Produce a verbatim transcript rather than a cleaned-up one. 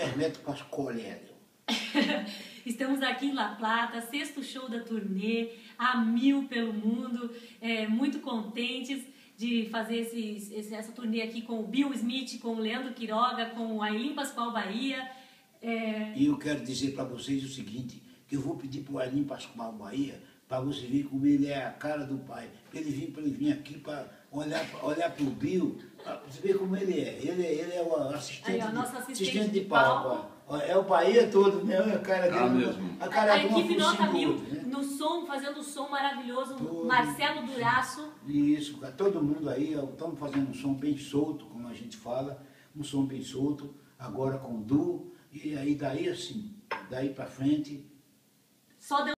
Hermeto Pascoal. Estamos aqui em La Plata, sexto show da turnê, a mil pelo mundo, é, muito contentes de fazer esse, esse, essa turnê aqui com o Bill Smith, com o Leandro Quiroga, com o Aylin Pascoal Bahia. É... E eu quero dizer para vocês o seguinte, que eu vou pedir para o Aylin Pascoal Bahia, para você ver como ele é a cara do pai. Ele vir, para ele vir aqui para olhar, olhar para o Bill, para você ver como ele é. Ele, ele é o assistente, Aí, ó, de, nosso assistente, assistente de, de palco. palco. É o Bahia todo, né? A cara dele, Ah, mesmo. A, cara a de uma equipe Nota Mil, né? no som, fazendo um som maravilhoso, Todo. Marcelo Duraço. Isso, todo mundo aí, estamos fazendo um som bem solto, como a gente fala, um som bem solto, agora com duo, e aí daí assim, daí para frente. Só deu